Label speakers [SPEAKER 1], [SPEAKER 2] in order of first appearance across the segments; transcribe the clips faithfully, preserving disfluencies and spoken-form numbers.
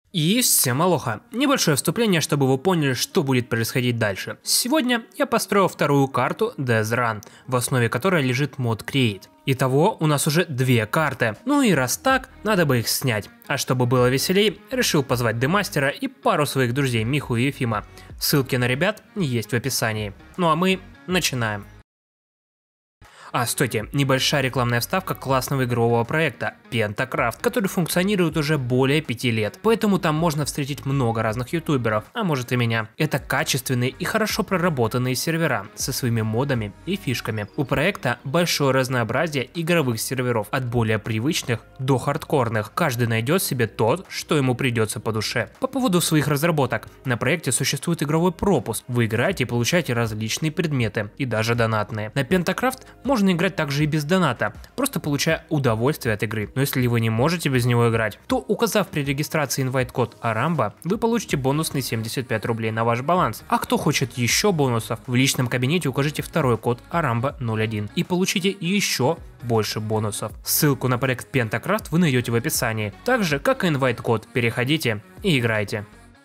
[SPEAKER 1] И всем алоха. Небольшое вступление, чтобы вы поняли, что будет происходить дальше. Сегодня я построил вторую карту Death Run, в основе которой лежит мод Create. Итого у нас уже две карты. Ну и раз так, надо бы их снять. А чтобы было веселей, решил позвать демастера и пару своих друзей Миху и Ефима. Ссылки на ребят есть в описании. Ну а мы начинаем. А, стойте, небольшая рекламная вставка классного игрового проекта Pentacraft, который функционирует уже более пяти лет, поэтому там можно встретить много разных ютуберов, а может и меня. Это качественные и хорошо проработанные сервера со своими модами и фишками. У проекта большое разнообразие игровых серверов, от более привычных до хардкорных. Каждый найдет себе тот, что ему придется по душе. По поводу своих разработок, на проекте существует игровой пропуск. Вы играете и получаете различные предметы, и даже донатные. На Pentacraft можно Можно играть также и без доната, просто получая удовольствие от игры. Но если вы не можете без него играть, то указав при регистрации инвайт-код Арамба, вы получите бонусные семьдесят пять рублей на ваш баланс. А кто хочет еще бонусов, в личном кабинете укажите второй код Арамба ноль один и получите еще больше бонусов. Ссылку на проект Pentacraft вы найдете в описании. Так же, как и инвайт-код, переходите и играйте.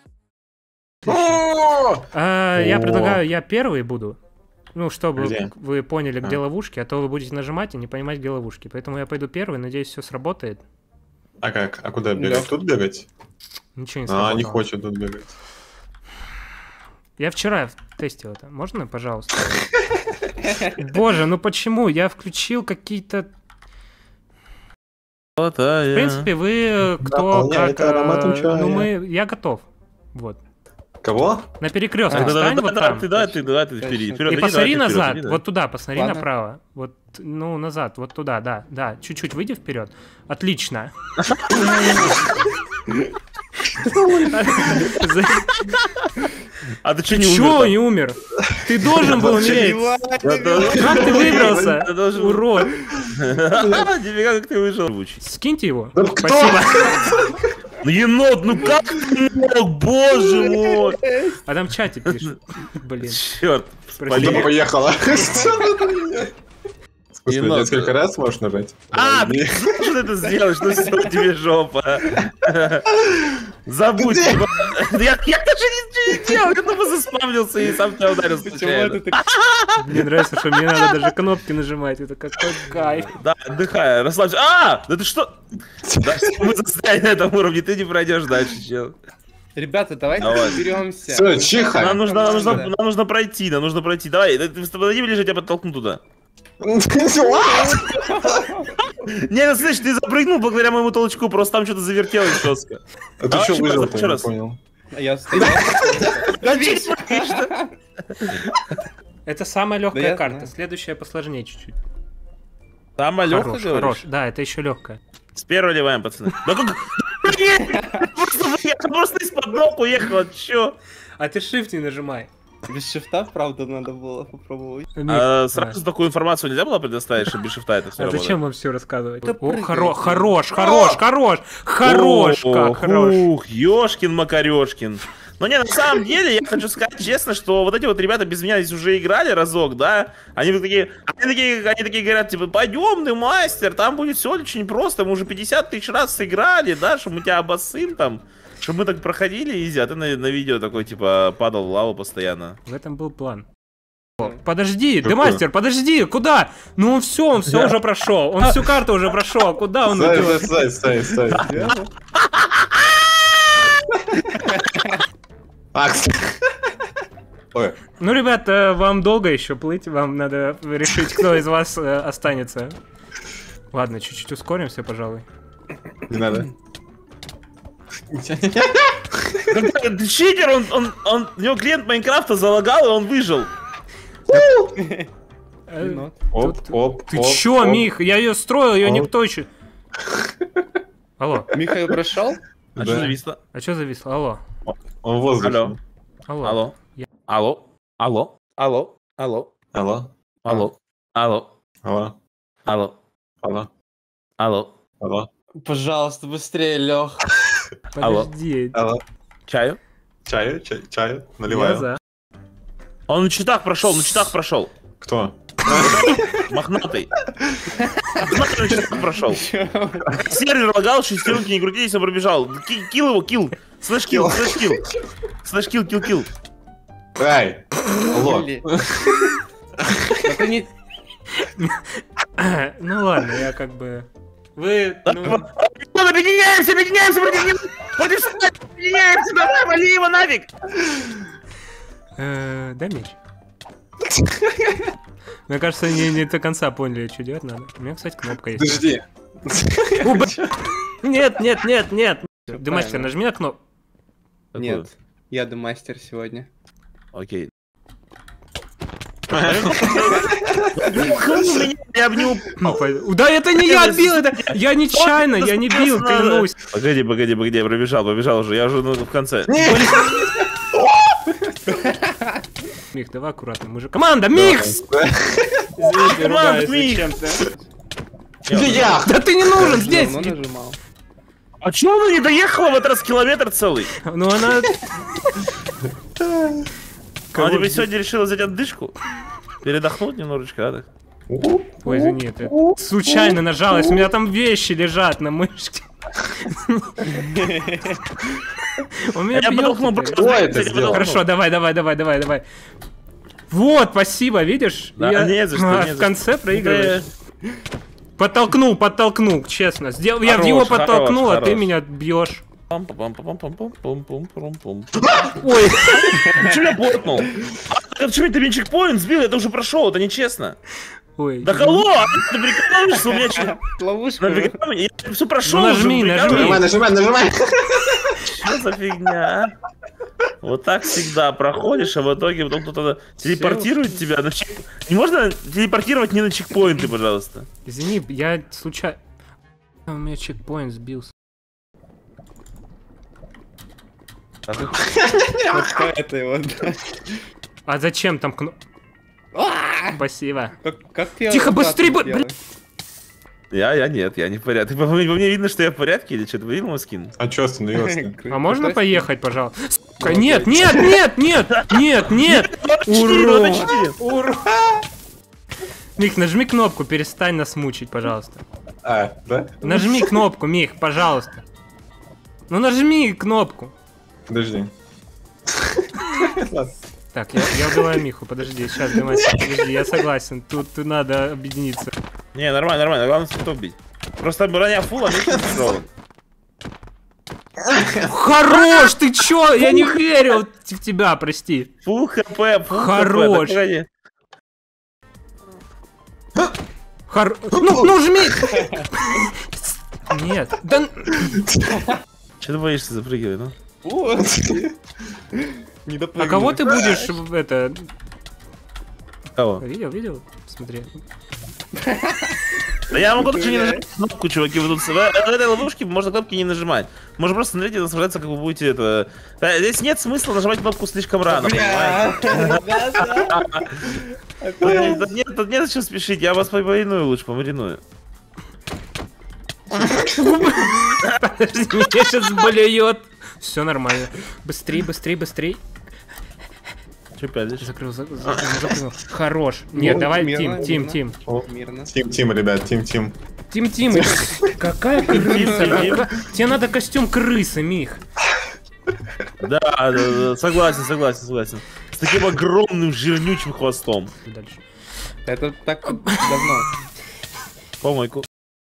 [SPEAKER 1] А, я предлагаю, я первый буду. Ну, чтобы где? Вы поняли, где а. ловушки, а то вы будете нажимать и не понимать, где ловушки. Поэтому я пойду первый, надеюсь, все сработает.
[SPEAKER 2] А как? А куда бегать? Да. Тут бегать?
[SPEAKER 1] Ничего не сработало.
[SPEAKER 2] А, не хочет тут бегать.
[SPEAKER 1] Я вчера тестил это. Можно, пожалуйста? Боже, ну почему? Я включил какие-то... В принципе, вы кто, как... Ну, мы... Я готов. Вот.
[SPEAKER 2] Кого?
[SPEAKER 1] На перекресток а, встань, да, вот
[SPEAKER 3] да,
[SPEAKER 1] там.
[SPEAKER 3] Ты, да, ты, да, ты впереди. Вперед,
[SPEAKER 1] и
[SPEAKER 3] иди,
[SPEAKER 1] посмотри
[SPEAKER 3] давай,
[SPEAKER 1] назад,
[SPEAKER 3] вперед, иди,
[SPEAKER 1] вот туда, посмотри
[SPEAKER 3] Ладно.
[SPEAKER 1] направо. Вот, ну, назад, вот туда, да, да. Чуть-чуть выйди вперед. Отлично.
[SPEAKER 3] А ты что, не умер?
[SPEAKER 1] Чё не умер? Ты должен был умереть. Как ты выбрался? Урод.
[SPEAKER 3] Нифига, как ты вышел.
[SPEAKER 1] Скиньте его. Спасибо.
[SPEAKER 3] Ну, енот, ну как ты мог, боже мой!
[SPEAKER 1] А там в чате пишут. Блин.
[SPEAKER 3] Черт.
[SPEAKER 2] Пойдем, поехала. Слушай, несколько раз можешь нажать?
[SPEAKER 3] А, ты что это сделаешь? Ну все, тебе жопа. Забудь. Я даже ничего не делал, я тупо заспавнился и сам тебя ударил случайно.
[SPEAKER 1] Мне нравится, что мне надо даже кнопки нажимать, это какой кайф.
[SPEAKER 3] Да, отдыхай, расслабься. А, да ты что? Мы застряли на этом уровне, ты не пройдешь дальше, чел.
[SPEAKER 4] Ребята, давайте разберемся.
[SPEAKER 2] Все, чиха.
[SPEAKER 3] Нам нужно, нам нужно, нам нужно пройти, нам нужно пройти. Давай, ты подойди ближе, я тебя подтолкну туда. Не, ну слышь, ты запрыгнул благодаря моему толчку, просто там что-то завертелось жестко.
[SPEAKER 2] А ты что выжил, ты не понял?
[SPEAKER 4] Я стоял.
[SPEAKER 1] Это самая легкая карта, следующая посложнее чуть-чуть.
[SPEAKER 3] Самая легкая,
[SPEAKER 1] хорош, да, это еще легкая.
[SPEAKER 3] С первого ливаем, пацаны. Да как? Я просто из-под ног уехал, чё?
[SPEAKER 1] А ты shift не нажимай.
[SPEAKER 4] Без шифта, правда, надо было попробовать.
[SPEAKER 3] А, сразу а. такую информацию нельзя было предоставить, что без шифта это все
[SPEAKER 1] а
[SPEAKER 3] работает?
[SPEAKER 1] Зачем вам все рассказывать? Да О, хоро хорош, хорош, хорош, хорош, как хорош.
[SPEAKER 3] Ух, ёшкин макарёшкин. Но не, на самом деле, я хочу сказать честно, что вот эти вот ребята без меня здесь уже играли разок, да? Они такие, они такие, они такие говорят, типа, пойдем ты, мастер, там будет все очень просто, мы уже пятьдесят тысяч раз сыграли, да, что мы тебя обоссым там. Чтобы мы так проходили изи, а ты на, на видео такой, типа, падал в лаву постоянно.
[SPEAKER 1] В этом был план. Подожди, демастер, подожди, куда? Ну он все, он все уже прошел, он всю карту уже прошел, куда он идет?
[SPEAKER 2] Стой, стой, стой, стой.
[SPEAKER 1] Ну, ребят, вам долго еще плыть, вам надо решить, кто из вас останется. Ладно, чуть-чуть ускоримся, пожалуй.
[SPEAKER 2] Не надо.
[SPEAKER 3] Ты читер, он, он, он, у него клиент Майнкрафта залагал, и он выжил.
[SPEAKER 2] Оп, оп,
[SPEAKER 1] ты чё, Мих? Я ее строил, ее никто еще... Алло.
[SPEAKER 4] Михаил прошел?
[SPEAKER 3] А что зависло?
[SPEAKER 1] А что зависло? Алло.
[SPEAKER 2] Он в воздухе.
[SPEAKER 3] Алло. Алло. Алло. Алло. Алло. Алло.
[SPEAKER 2] Алло.
[SPEAKER 3] Алло. Алло.
[SPEAKER 2] Алло.
[SPEAKER 3] Алло.
[SPEAKER 2] Алло.
[SPEAKER 3] Алло.
[SPEAKER 2] Алло.
[SPEAKER 4] Пожалуйста, быстрее, Лех.
[SPEAKER 1] Подожди.
[SPEAKER 2] Алло.
[SPEAKER 3] Чаю?
[SPEAKER 2] Чаю? Чай, чаю? Наливаю.
[SPEAKER 3] Он на читах прошел, на читах прошел.
[SPEAKER 2] Кто?
[SPEAKER 3] Мохнатый. Мохнатый на читах прошел. Сервер лагал, шестеренки не крутились, он пробежал. Килл его, килл. Слэш-килл, слэш-килл. Слэш-килл, килл-килл.
[SPEAKER 2] Ай! Алло.
[SPEAKER 4] Блин. Это не...
[SPEAKER 1] Ну ладно, я как бы... Вы... ну,
[SPEAKER 3] Объединяемся, объединяемся против него! Против Стаса! Объединяемся, давай, вали его нафиг!
[SPEAKER 1] э, Дай меч. Мне кажется, они не до конца поняли, что делать надо. У меня, кстати, кнопка есть.
[SPEAKER 2] Подожди.
[SPEAKER 1] О, б- Нет, нет, нет, нет. Демастер, нажми на кнопку.
[SPEAKER 4] Нет, я демастер сегодня.
[SPEAKER 3] Окей. Я в него...
[SPEAKER 1] Да это не я бил, это я нечаянно, я не бил, клянусь.
[SPEAKER 3] Погоди, погоди, погоди, я пробежал, побежал уже, я уже ну, в конце.
[SPEAKER 1] Мих, давай аккуратно, мужик. Команда, Микс!
[SPEAKER 4] Извините, ругаюсь, зачем-то.
[SPEAKER 2] Я!
[SPEAKER 1] Да ты не нужен здесь!
[SPEAKER 4] Давно нажимал.
[SPEAKER 3] А чё она не доехала в этот раз километр целый?
[SPEAKER 1] Ну она...
[SPEAKER 3] Она тебе сегодня решила взять отдышку? Передохнуть немножечко, а так?
[SPEAKER 1] Ой, извини, ты случайно нажалась, у меня там вещи лежат на мышке. Он меня
[SPEAKER 3] Я
[SPEAKER 1] бьёт
[SPEAKER 3] подохну,
[SPEAKER 1] теперь.
[SPEAKER 3] просто.
[SPEAKER 2] Кто это
[SPEAKER 3] Я
[SPEAKER 2] сделал?
[SPEAKER 3] подохну.
[SPEAKER 1] Хорошо, давай, давай, давай, давай, давай. Вот, спасибо, видишь?
[SPEAKER 3] Да,
[SPEAKER 1] Я
[SPEAKER 3] не за что,
[SPEAKER 1] а,
[SPEAKER 3] не за
[SPEAKER 1] в конце
[SPEAKER 3] что.
[SPEAKER 1] проигрываешь. Подтолкнул, подтолкнул, честно. Сделал, я в
[SPEAKER 3] Хорош,
[SPEAKER 1] него
[SPEAKER 3] хорош,
[SPEAKER 1] подтолкнул, а ты
[SPEAKER 3] хорош.
[SPEAKER 1] меня бьешь.
[SPEAKER 3] Пам-пам-пам-пам-пам-пам-пам-пам.
[SPEAKER 1] Ой,
[SPEAKER 3] Почему я плотнул? А почему ты мне чекпоинт сбил? Это уже прошел, это нечестно.
[SPEAKER 1] ой.
[SPEAKER 3] Да алло, а ты прикалываешься? У меня че?
[SPEAKER 4] Ловушка.
[SPEAKER 3] Я все прошел.
[SPEAKER 1] Ну, нажми, нажми.
[SPEAKER 2] Нажимай, нажимай, нажимай.
[SPEAKER 3] Что за фигня? Вот так всегда проходишь, а в итоге потом кто-то телепортирует тебя на чек... Не можно телепортировать не на чекпоинты, пожалуйста?
[SPEAKER 1] Извини, я случайно... У меня чекпоинт сбился.
[SPEAKER 4] Вот это его, да.
[SPEAKER 1] А зачем там кно... Спасибо.
[SPEAKER 4] Как, как ты
[SPEAKER 1] Тихо,
[SPEAKER 4] обратно
[SPEAKER 1] быстрей, б-
[SPEAKER 4] сделаешь?
[SPEAKER 3] Я, я нет, я не в порядке. По мне, по мне видно, что я в порядке или что? Ты видел мой скин?
[SPEAKER 2] А чё остановился?
[SPEAKER 1] А можно поехать, пожалуйста? Сука, нет, нет, нет, нет, нет, нет! Ура! Ура! Мих, нажми кнопку, перестань нас мучить, пожалуйста.
[SPEAKER 2] А, да?
[SPEAKER 1] Нажми кнопку, Мих, пожалуйста. Ну нажми кнопку.
[SPEAKER 2] Подожди.
[SPEAKER 1] Так, я, я убиваю Миху, подожди, сейчас, Димасик, подожди, я согласен, тут, тут надо объединиться.
[SPEAKER 3] Не, нормально, нормально, главное стоп бить. Просто броня фул, а Мих не тяжелый.
[SPEAKER 1] Хорош, ты чё? Я не верил в тебя, прости.
[SPEAKER 3] Фул хп, фул
[SPEAKER 1] Хорош.
[SPEAKER 3] хп. Так, погоди.
[SPEAKER 1] Хор... Ну, ну жми! Нет, да...
[SPEAKER 3] Че ты боишься запрыгивать, ну?
[SPEAKER 4] Вот. Не
[SPEAKER 1] А
[SPEAKER 4] допрыгнул.
[SPEAKER 1] кого ты будешь, в- это...
[SPEAKER 3] Кого?
[SPEAKER 1] Видел, видел? Смотри.
[SPEAKER 3] Да я могу даже не нажимать кнопку, чуваки, вы тут в этой ловушке можно кнопки не нажимать. Можно просто смотреть и наслаждаться, как вы будете это... Да, здесь нет смысла нажимать кнопку слишком рано, понимаете?
[SPEAKER 4] Бля, да, да.
[SPEAKER 3] Тут нет, тут нет, тут нет зачем спешить, я вас помариную лучше, помариную.
[SPEAKER 1] Подожди, меня сейчас болеет. Все нормально. Быстрей, быстрей, быстрей.
[SPEAKER 3] Че пялишь?
[SPEAKER 1] Закрыл, закрыл, закрыл. Хорош. Нет,
[SPEAKER 4] Ну,
[SPEAKER 1] давай,
[SPEAKER 4] мирно,
[SPEAKER 1] Тим,
[SPEAKER 4] мирно.
[SPEAKER 1] Тим, Тим.
[SPEAKER 4] Мирно.
[SPEAKER 2] Тим, Тим, ребят, Тим, Тим.
[SPEAKER 1] Тим, Тим. Какая крыса?
[SPEAKER 3] Тим.
[SPEAKER 1] какая- Тебе надо костюм крысы, Мих.
[SPEAKER 3] Да, да, да, согласен, согласен, согласен. С таким огромным жирнючим хвостом.
[SPEAKER 1] Дальше.
[SPEAKER 4] Это так давно.
[SPEAKER 3] Помойку.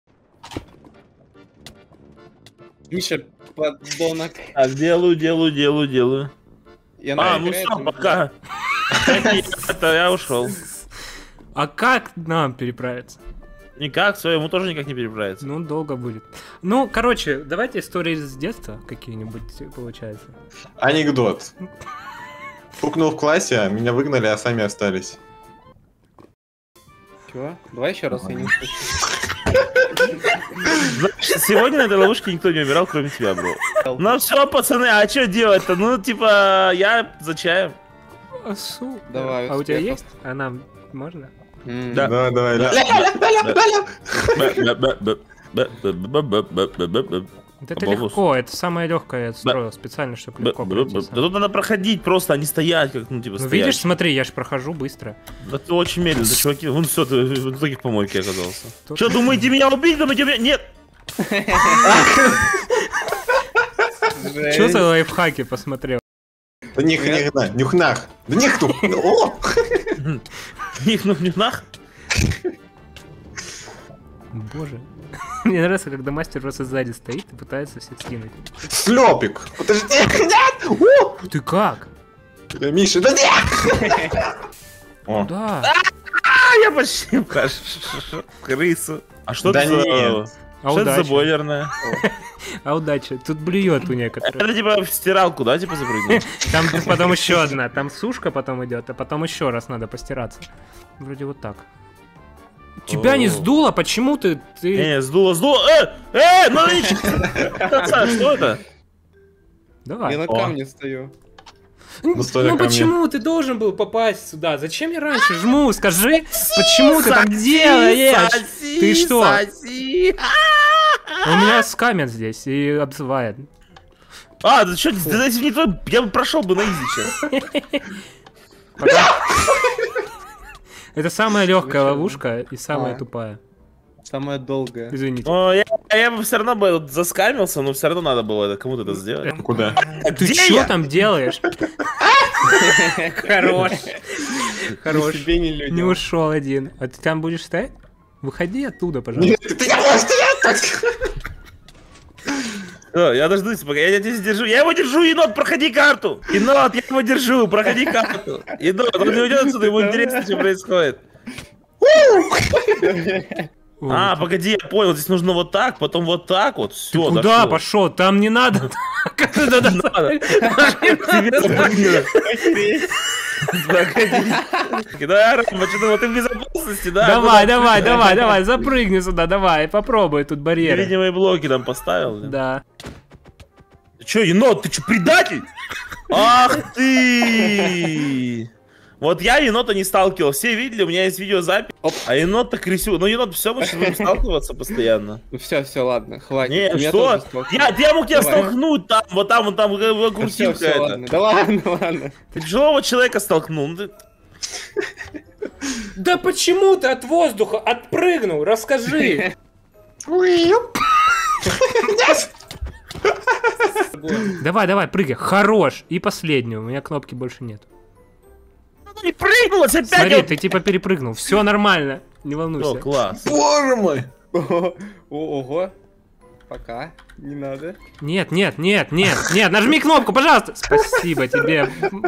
[SPEAKER 4] Миша, подонок.
[SPEAKER 3] Так, делаю, делаю, делаю, делаю.
[SPEAKER 4] Я
[SPEAKER 3] А,
[SPEAKER 4] на
[SPEAKER 3] ну
[SPEAKER 4] игре
[SPEAKER 3] все,
[SPEAKER 4] это-
[SPEAKER 3] пока. Это я ушел.
[SPEAKER 1] А как нам переправиться?
[SPEAKER 3] Никак, все, ему тоже никак не переправится.
[SPEAKER 1] Ну, долго будет. Ну, короче, давайте истории с детства какие-нибудь получается.
[SPEAKER 2] Анекдот. Пукнул в классе, а меня выгнали, а сами остались.
[SPEAKER 4] Чего? Давай еще раз, я не услышал.
[SPEAKER 3] Знаешь, сегодня на этой ловушке никто не умирал, кроме тебя, бро. Ну все, пацаны, а что делать-то? Ну, типа, я за чаем.
[SPEAKER 1] А, су-
[SPEAKER 4] Давай,
[SPEAKER 1] А у тебя
[SPEAKER 4] успехов.
[SPEAKER 1] есть? А нам можно?
[SPEAKER 4] М,
[SPEAKER 3] Да.
[SPEAKER 2] Давай, давай, ля.
[SPEAKER 1] Вот это
[SPEAKER 3] Бабус.
[SPEAKER 1] легко, это самое легкое я строил специально, чтобы легко
[SPEAKER 3] Да
[SPEAKER 1] пройти.
[SPEAKER 3] тут надо проходить просто, а не стоять, как, ну, типа,
[SPEAKER 1] Ну
[SPEAKER 3] стоять.
[SPEAKER 1] видишь, смотри, я ж прохожу быстро.
[SPEAKER 3] Да ты очень медленно, ты, чуваки, вон все, ты в итоге в помойке оказался.
[SPEAKER 1] Тут-
[SPEAKER 3] Что, думаете, меня убить? Думаете, меня... Нет!
[SPEAKER 1] Что за лайфхаки посмотрел?
[SPEAKER 2] Да них, нихна, нюхнах. Да них тут. О!
[SPEAKER 3] Них, ну, нюхнах.
[SPEAKER 1] Боже. Мне нравится, когда мастер просто сзади стоит и пытается всех скинуть.
[SPEAKER 2] Слёпик. Подожди. Нет! О!
[SPEAKER 1] Ты как?
[SPEAKER 2] Да, Миша, да нет! О.
[SPEAKER 1] Да.
[SPEAKER 3] А, я почти крысу. А что
[SPEAKER 2] Да
[SPEAKER 3] это за...
[SPEAKER 2] нет.
[SPEAKER 1] А
[SPEAKER 3] Что это за
[SPEAKER 1] удача.
[SPEAKER 3] бойлерная?
[SPEAKER 1] А удача. Тут блюет у некоторых.
[SPEAKER 3] Это типа в стиралку, да, типа запрыгнул?
[SPEAKER 1] Там потом еще одна. Там сушка потом идет, а потом еще раз надо постираться. Вроде вот так. Тебя не
[SPEAKER 3] О.
[SPEAKER 1] сдуло? Почему ты... ты...
[SPEAKER 3] Не, сдуло, сдуло. Э, э, ну ничего. Что это?
[SPEAKER 1] Давай.
[SPEAKER 4] Я на
[SPEAKER 2] О.
[SPEAKER 4] камне стою.
[SPEAKER 1] Ну,
[SPEAKER 2] стой ко мне.
[SPEAKER 1] почему ты должен был попасть сюда? Зачем я раньше жму? Скажи, почему ты так
[SPEAKER 3] Соси,
[SPEAKER 1] делаешь?
[SPEAKER 3] соси,
[SPEAKER 1] Ты что?
[SPEAKER 3] соси.
[SPEAKER 1] У меня скамят здесь и обзывает.
[SPEAKER 3] А, да что, да если не то, я бы прошел бы на изи сейчас.
[SPEAKER 1] Это самая легкая
[SPEAKER 4] Зачем?
[SPEAKER 1] ловушка и самая
[SPEAKER 4] А.
[SPEAKER 1] тупая.
[SPEAKER 4] Самая долгая.
[SPEAKER 1] Извините.
[SPEAKER 3] О, я, я бы все равно бы вот заскамился, но все равно надо было это кому-то это сделать.
[SPEAKER 2] Куда?
[SPEAKER 1] Ты
[SPEAKER 3] где
[SPEAKER 1] что
[SPEAKER 3] я?
[SPEAKER 1] там делаешь? Хорош. Хорош.
[SPEAKER 4] Ни себе, ни людям.
[SPEAKER 1] Не ушел один. А ты там будешь стоять? Выходи оттуда, пожалуйста.
[SPEAKER 2] Нет, ты не можешь стоять!
[SPEAKER 3] О, я дождусь, пока я тебя здесь держу. Я его держу, енот, проходи карту! Енот, я его держу, проходи карту! Енот, он не уйдет отсюда, ему интересно, что происходит. А, погоди, я понял, здесь нужно вот так, потом вот так вот, все,
[SPEAKER 1] Куда пошел? Там не надо. Как ты туда
[SPEAKER 3] Надо. Погоди. Да, Рамбо, что ты в безопасности, да?
[SPEAKER 1] Давай, давай, давай, давай, запрыгни сюда, давай, попробуй тут барьеры.
[SPEAKER 3] Невидимые блоки там поставил.
[SPEAKER 1] Да.
[SPEAKER 3] Ты чё, енот, ты чё, предатель? Ах ты! Вот я енота не сталкивал, все видели, у меня есть видеозапись,
[SPEAKER 4] Оп.
[SPEAKER 3] а енот-то крысю. Ну енот все, мы сейчас будем сталкиваться постоянно.
[SPEAKER 4] Ну все, все, ладно, хватит.
[SPEAKER 3] Не,
[SPEAKER 4] Меня
[SPEAKER 3] что?
[SPEAKER 4] тоже столкнули.
[SPEAKER 3] Я, я мог тебя
[SPEAKER 4] Давай.
[SPEAKER 3] столкнуть там, вот там, вот там, вокруг
[SPEAKER 4] Да всё, всё,
[SPEAKER 3] это.
[SPEAKER 4] ладно. Да ладно, ладно.
[SPEAKER 3] Ты тяжелого человека столкнул. Ну, ты-
[SPEAKER 1] Да почему ты от воздуха отпрыгнул? Расскажи. Давай, давай, прыгай. Хорош. И последнюю. У меня кнопки больше нет.
[SPEAKER 3] Не прыгнулась опять!
[SPEAKER 1] Смотри,
[SPEAKER 3] вот.
[SPEAKER 1] ты типа перепрыгнул. Все нормально. Не
[SPEAKER 3] О,
[SPEAKER 1] волнуйся.
[SPEAKER 3] класс.
[SPEAKER 2] Боже мой!
[SPEAKER 4] О, Ого. Пока. Не надо.
[SPEAKER 1] Нет, нет, нет, нет, нет. Нажми кнопку, пожалуйста. Спасибо тебе.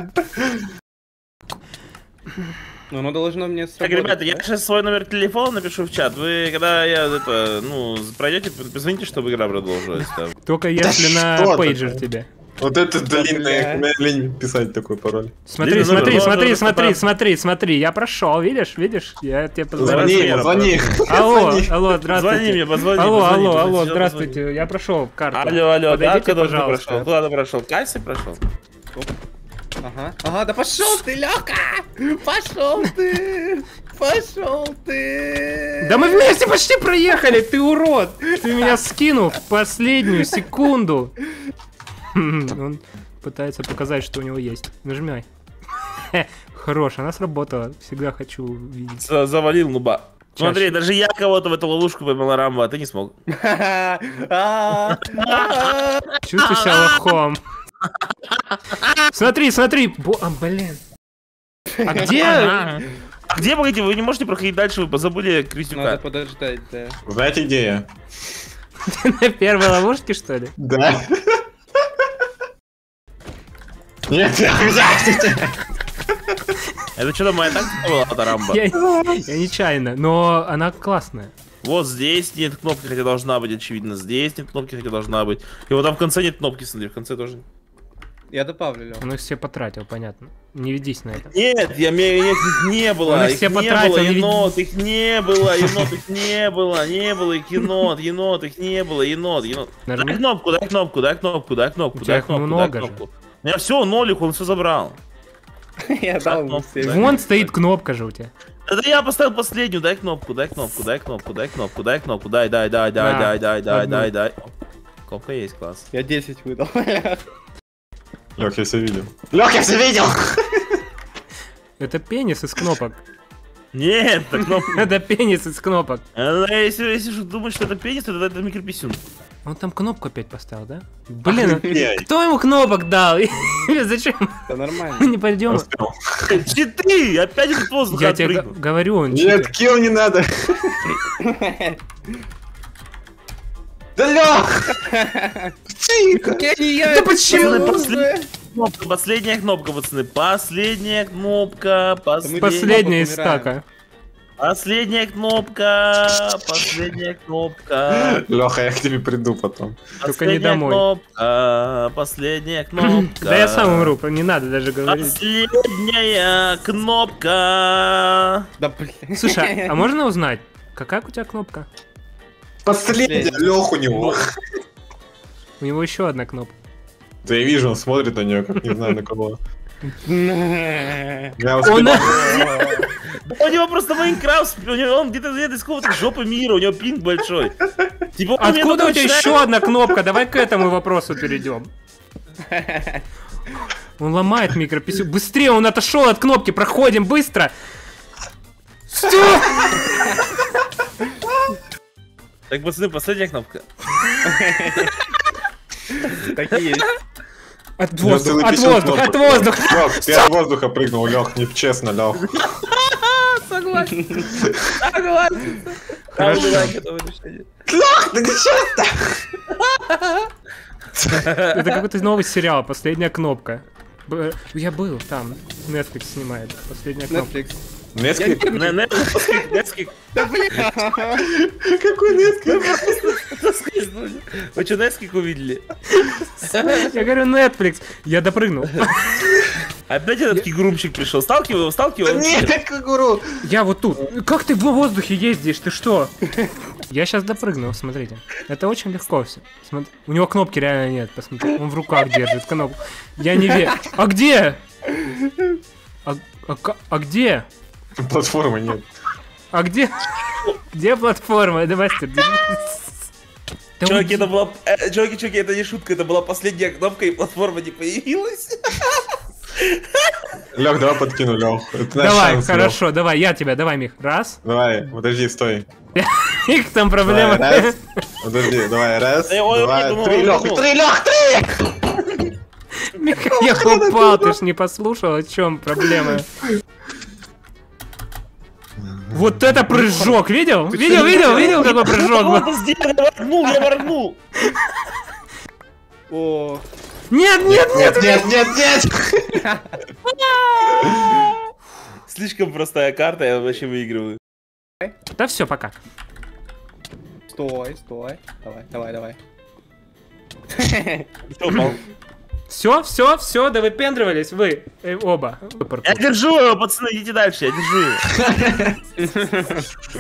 [SPEAKER 4] Но оно должно мне
[SPEAKER 3] Так,
[SPEAKER 4] сработать.
[SPEAKER 3] ребята, я
[SPEAKER 4] да?
[SPEAKER 3] сейчас свой номер телефона напишу в чат. Вы, когда я это, ну, пройдете, позвоните, чтобы игра продолжилась. Там.
[SPEAKER 1] Только если на
[SPEAKER 2] что
[SPEAKER 1] пейджер
[SPEAKER 2] такое?
[SPEAKER 1] тебе.
[SPEAKER 2] Вот это длинное,
[SPEAKER 4] бля.
[SPEAKER 2] мне лень писать такой пароль.
[SPEAKER 1] Смотри,
[SPEAKER 3] Длинный
[SPEAKER 1] смотри,
[SPEAKER 3] номер,
[SPEAKER 1] смотри,
[SPEAKER 3] номер,
[SPEAKER 1] смотри,
[SPEAKER 3] номер.
[SPEAKER 1] смотри, смотри. Я прошел, видишь, видишь? Я тебе
[SPEAKER 2] Звони
[SPEAKER 1] позвонил.
[SPEAKER 2] ему, звони.
[SPEAKER 1] Алло,
[SPEAKER 2] Звони.
[SPEAKER 1] алло, здравствуйте.
[SPEAKER 3] Позвони мне, позвони,
[SPEAKER 1] Алло,
[SPEAKER 3] позвони,
[SPEAKER 1] алло,
[SPEAKER 3] позвони,
[SPEAKER 1] алло,
[SPEAKER 3] сейчас
[SPEAKER 1] здравствуйте. Я прошел карту.
[SPEAKER 3] Алло, алло, да,
[SPEAKER 1] Подойдите,
[SPEAKER 3] куда ты
[SPEAKER 1] пожалуйста.
[SPEAKER 3] прошел? Куда ты прошел? Кассе прошел?
[SPEAKER 4] Ага. Ага, да пошел ты, Лёка! Пошел ты! Пошел ты!
[SPEAKER 1] Да мы вместе почти проехали, ты урод! Ты меня скинул в последнюю секунду. Он пытается показать, что у него есть. Нажимай. Хорош, она сработала. Всегда хочу видеть.
[SPEAKER 3] За- Завалил нуба.
[SPEAKER 1] Чаще.
[SPEAKER 3] Смотри, даже я кого-то в эту ловушку поймал, Рамбо, а ты не смог.
[SPEAKER 4] А, а,
[SPEAKER 1] Чувствую себя лохом. Смотри, смотри. Бо- а, блин. А где?
[SPEAKER 3] А где, погодите, вы не можете проходить дальше, вы позабыли
[SPEAKER 4] Надо
[SPEAKER 3] Крисюка.
[SPEAKER 4] подождать, да.
[SPEAKER 2] Знаете, где я?
[SPEAKER 1] На первой ловушке, что ли?
[SPEAKER 2] Да. Нет, я
[SPEAKER 3] Это что-то моя тактика была, это Рамбо?
[SPEAKER 1] Я, я нечаянно, но она классная.
[SPEAKER 3] Вот здесь нет кнопки, хотя должна быть, очевидно. Здесь нет кнопки, хотя должна быть. И вот там в конце нет кнопки, смотри, в конце тоже.
[SPEAKER 4] Я добавлю, Лёх.
[SPEAKER 1] Он их все потратил, понятно. Не ведись на это.
[SPEAKER 3] Нет, я мне нет, их не было,
[SPEAKER 1] Он их
[SPEAKER 3] их
[SPEAKER 1] все
[SPEAKER 3] не
[SPEAKER 1] потратил,
[SPEAKER 3] было,
[SPEAKER 1] не веди-
[SPEAKER 3] енот, их не было, енот, их не было, не было их енот, енот, их не было, енот, енот.
[SPEAKER 1] Нажми.
[SPEAKER 3] Дай кнопку, дай кнопку, дай кнопку, дай кнопку,
[SPEAKER 1] У тебя
[SPEAKER 3] дай
[SPEAKER 1] их
[SPEAKER 3] кнопку,
[SPEAKER 1] много
[SPEAKER 3] дай
[SPEAKER 1] же.
[SPEAKER 3] кнопку. У меня все, нолик, он все забрал.
[SPEAKER 4] Я дал ему
[SPEAKER 3] кнопку,
[SPEAKER 4] все.
[SPEAKER 3] да.
[SPEAKER 1] Вон стоит кнопка же у тебя.
[SPEAKER 3] Это я поставил последнюю, дай кнопку, дай кнопку, дай кнопку, дай кнопку, дай кнопку, дай, дай, дай, дай,
[SPEAKER 1] На,
[SPEAKER 3] дай, дай, дай,
[SPEAKER 1] одну.
[SPEAKER 3] дай, дай. Кнопка есть, класс.
[SPEAKER 4] Я десять выдал.
[SPEAKER 2] Лёх, я все видел. Лёх, я все видел!
[SPEAKER 1] Это пенис из кнопок.
[SPEAKER 3] Нет, это кнопка.
[SPEAKER 1] Это пенис из кнопок.
[SPEAKER 3] А, Если, если же думать, что это пенис, то это, это микрописюн.
[SPEAKER 1] Он там кнопку опять поставил, да? Блин,
[SPEAKER 2] Ай,
[SPEAKER 1] кто ему кнопок дал? Зачем?
[SPEAKER 4] Это нормально.
[SPEAKER 1] Мы не пойдем.
[SPEAKER 2] успел.
[SPEAKER 3] Читы! Опять этот воздух
[SPEAKER 1] Я тебе
[SPEAKER 3] отпрыгнул.
[SPEAKER 1] г- говорю, он
[SPEAKER 2] Нет,
[SPEAKER 1] читер.
[SPEAKER 2] килл не надо. Да Лёх! Тихо!
[SPEAKER 4] Я не я,
[SPEAKER 1] Да
[SPEAKER 4] это
[SPEAKER 1] почему?
[SPEAKER 4] было
[SPEAKER 3] Последняя
[SPEAKER 4] уже.
[SPEAKER 3] кнопка, последняя кнопка, пацаны. Последняя кнопка, последняя,
[SPEAKER 1] Последняя из
[SPEAKER 4] умираем.
[SPEAKER 1] стака.
[SPEAKER 3] последняя кнопка, последняя кнопка.
[SPEAKER 2] Лёха, я к тебе приду потом.
[SPEAKER 1] Только не
[SPEAKER 3] Последняя
[SPEAKER 1] домой.
[SPEAKER 3] кнопка, последняя кнопка.
[SPEAKER 1] Да я сам умру, не надо даже говорить.
[SPEAKER 3] Последняя кнопка.
[SPEAKER 4] Да блин.
[SPEAKER 1] Слушай, а можно узнать, какая у тебя кнопка?
[SPEAKER 2] Последний Лёх у него.
[SPEAKER 1] У него еще одна кнопка.
[SPEAKER 2] Да я вижу, он смотрит на нее, как не знаю на кого. Я
[SPEAKER 1] Он...
[SPEAKER 2] успел.
[SPEAKER 3] У него просто Майнкрафт, у него- он где-то где-то из какого-то жопы мира, у него пинг большой. Типа, он мне
[SPEAKER 1] Откуда
[SPEAKER 3] только
[SPEAKER 1] у тебя
[SPEAKER 3] начинает-
[SPEAKER 1] еще одна кнопка? Давай к этому вопросу перейдем. Он ломает микрописю. Быстрее, он отошел от кнопки. Проходим быстро. Стоп!
[SPEAKER 3] Так, пацаны, последняя кнопка.
[SPEAKER 4] Так и есть.
[SPEAKER 1] От
[SPEAKER 2] У него целый
[SPEAKER 1] воздуха, от
[SPEAKER 2] писюн
[SPEAKER 1] воздуха, от
[SPEAKER 2] кнопок.
[SPEAKER 1] воздуха.
[SPEAKER 2] Лёх, ты от воздуха прыгнул, Лёх, нечестно, Лёх.
[SPEAKER 3] Согласен. Согласен.
[SPEAKER 1] Хорошо.
[SPEAKER 3] Да нечестно.
[SPEAKER 2] Да нечестно!
[SPEAKER 1] Это какой-то новый сериал, последняя кнопка. Б- Я был там, Netflix снимает, последняя кнопка.
[SPEAKER 4] Netflix.
[SPEAKER 2] Несквик?
[SPEAKER 3] Не- не- Несквик.
[SPEAKER 4] Да блин.
[SPEAKER 2] Какой Несквик?
[SPEAKER 3] Вы что, Несквик увидели?
[SPEAKER 1] Я говорю, Netflix. Я допрыгнул.
[SPEAKER 3] Опять этот кигрумчик пришел. Сталкивал его, сталкивал его.
[SPEAKER 2] Нет, кангуру!
[SPEAKER 1] Я вот тут. Как ты в воздухе ездишь? Ты что? Я сейчас допрыгнул, смотрите. Это очень легко все. Смотри. У него кнопки реально нет, посмотри. Он в руках держит кнопку. Я не верю. А где? А, а ка- а где?
[SPEAKER 2] Платформы нет.
[SPEAKER 1] А где? Где платформа? Да, мастер, держись. Да
[SPEAKER 3] Чуваки,
[SPEAKER 1] уйди.
[SPEAKER 3] это была... э, Чуваки, чуваки, это не шутка, это была последняя кнопка, и платформа не появилась.
[SPEAKER 2] Лёх, давай подкину, Лёх. Это наш
[SPEAKER 1] Давай,
[SPEAKER 2] шанс, Лёх.
[SPEAKER 1] хорошо, давай, я тебя, давай, Мих. Раз.
[SPEAKER 2] Давай, подожди, стой.
[SPEAKER 1] Их там
[SPEAKER 2] Давай,
[SPEAKER 1] проблема.
[SPEAKER 2] раз. Подожди, давай, раз,
[SPEAKER 3] Да я- ой,
[SPEAKER 2] два,
[SPEAKER 3] я думал,
[SPEAKER 2] три,
[SPEAKER 3] он
[SPEAKER 2] Лёх,
[SPEAKER 3] думал.
[SPEAKER 2] три, Лёх, три!
[SPEAKER 1] Миха, я упал, ты ж не послушал, о чем проблема. Вот это прыжок, видел? Видел, видел, видел, какой прыжок был?
[SPEAKER 3] Вот сделал, я моргнул, я моргнул.
[SPEAKER 4] О,
[SPEAKER 1] Нет, нет, нет!
[SPEAKER 2] Нет, нет, нет, нет!
[SPEAKER 3] Слишком простая карта, я вообще выигрываю.
[SPEAKER 1] Да все, пока.
[SPEAKER 4] стой, стой. Давай, давай, давай.
[SPEAKER 3] Всё, упал.
[SPEAKER 1] Все, все, все, да выпендривались вы э, оба.
[SPEAKER 3] Я держу его, пацаны, идите дальше, я держу его.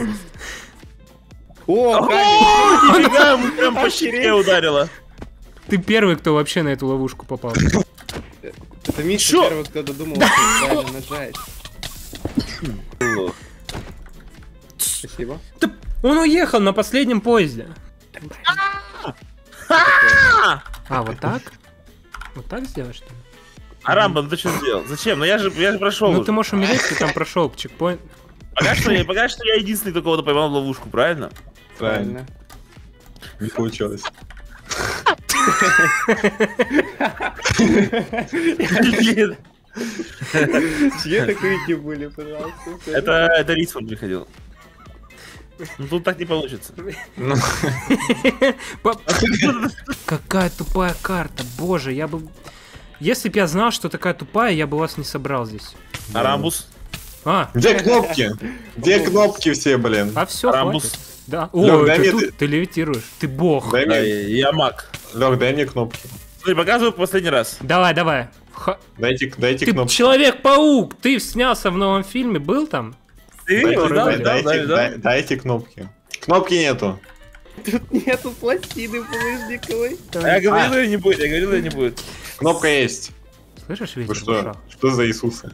[SPEAKER 4] О,
[SPEAKER 3] О,
[SPEAKER 4] камень.
[SPEAKER 3] нифига, ему прям по щеке ударило.
[SPEAKER 1] Ты первый, кто вообще на эту ловушку попал.
[SPEAKER 4] Это Миша
[SPEAKER 3] Чё?
[SPEAKER 4] первый, кто додумал, что правильно нажать. Спасибо.
[SPEAKER 1] Да он уехал на последнем поезде. А, вот так? Вот так сделать, что ли?
[SPEAKER 3] А Рамбо, ну ты что сделал? Зачем? Ну я же, я же прошел.
[SPEAKER 1] Ну
[SPEAKER 3] уже.
[SPEAKER 1] ты можешь умереть, ты там прошел к чекпоинту.
[SPEAKER 3] Пока что, я, пока что я единственный, кто кого-то поймал в ловушку, правильно?
[SPEAKER 2] Правильно, не получилось.
[SPEAKER 3] Блин,
[SPEAKER 4] Чьи это крики были, пожалуйста?
[SPEAKER 3] Это, это Рисман приходил. Ну тут так не получится.
[SPEAKER 2] Ну,
[SPEAKER 1] Пап- Какая тупая карта, боже, я бы... Если бы я знал, что такая тупая, я бы вас не собрал здесь.
[SPEAKER 3] А Рамбус?
[SPEAKER 1] А,
[SPEAKER 2] где кнопки? Где кнопки все, блин?
[SPEAKER 1] а все,
[SPEAKER 3] Рамбус.
[SPEAKER 1] хватит. Да.
[SPEAKER 2] Лёх,
[SPEAKER 1] О,
[SPEAKER 2] дай
[SPEAKER 1] ты
[SPEAKER 2] мне
[SPEAKER 1] тут,
[SPEAKER 2] ты-
[SPEAKER 1] ты левитируешь, ты бог.
[SPEAKER 2] Дай
[SPEAKER 3] А,
[SPEAKER 2] мне,
[SPEAKER 3] Я маг.
[SPEAKER 2] Лёх, дай мне кнопки.
[SPEAKER 3] Смотри, показываю в последний раз.
[SPEAKER 1] Давай, давай. Ха-
[SPEAKER 2] Дайте, дайте
[SPEAKER 1] Ты
[SPEAKER 2] кнопки.
[SPEAKER 1] Человек-паук, ты снялся в новом фильме, был там?
[SPEAKER 3] Ты
[SPEAKER 2] Дайте,
[SPEAKER 3] видел, да?
[SPEAKER 2] дай-
[SPEAKER 3] Да,
[SPEAKER 2] дайте,
[SPEAKER 3] да, да.
[SPEAKER 2] дай- дайте кнопки. Кнопки нету.
[SPEAKER 4] Тут нету пластины булыжниковой.
[SPEAKER 3] А Я говорил, ее не будет, я говорил, ее не будет.
[SPEAKER 2] Кнопка есть.
[SPEAKER 1] Слышишь,
[SPEAKER 2] Вы
[SPEAKER 1] ветер в
[SPEAKER 2] что?
[SPEAKER 1] ушах?
[SPEAKER 2] Что за Иисусы?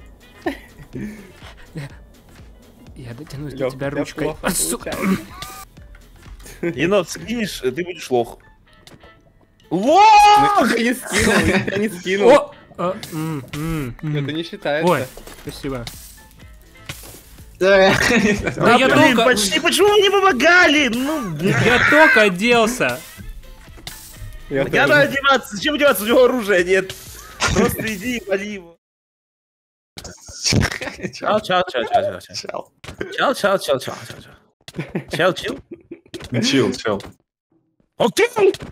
[SPEAKER 1] Я дотянусь до
[SPEAKER 4] Лёх,
[SPEAKER 1] тебя
[SPEAKER 4] у тебя
[SPEAKER 1] ручкой.
[SPEAKER 4] плохо
[SPEAKER 1] А, сука.
[SPEAKER 4] получается.
[SPEAKER 3] Енот, скинешь, ты будешь лох. Во!
[SPEAKER 4] Ну, я не скинул, я не скинул.
[SPEAKER 1] О! А, м, м, м.
[SPEAKER 4] Это не считается.
[SPEAKER 1] Ой, спасибо. Да я
[SPEAKER 3] Блин,
[SPEAKER 1] только...
[SPEAKER 3] почти, почему вы не помогали? Ну, блин.
[SPEAKER 1] Я только оделся.
[SPEAKER 4] Я
[SPEAKER 3] Я надо
[SPEAKER 4] тоже.
[SPEAKER 3] одеваться, зачем одеваться, у него оружия нет. Просто иди и вали его. Чао, чао, чао, чао, чао, чао.
[SPEAKER 2] Чел.
[SPEAKER 3] Чао, чао, чао, чао, чао, чао. Чао, чил.
[SPEAKER 2] Чил, чел.
[SPEAKER 3] Окей.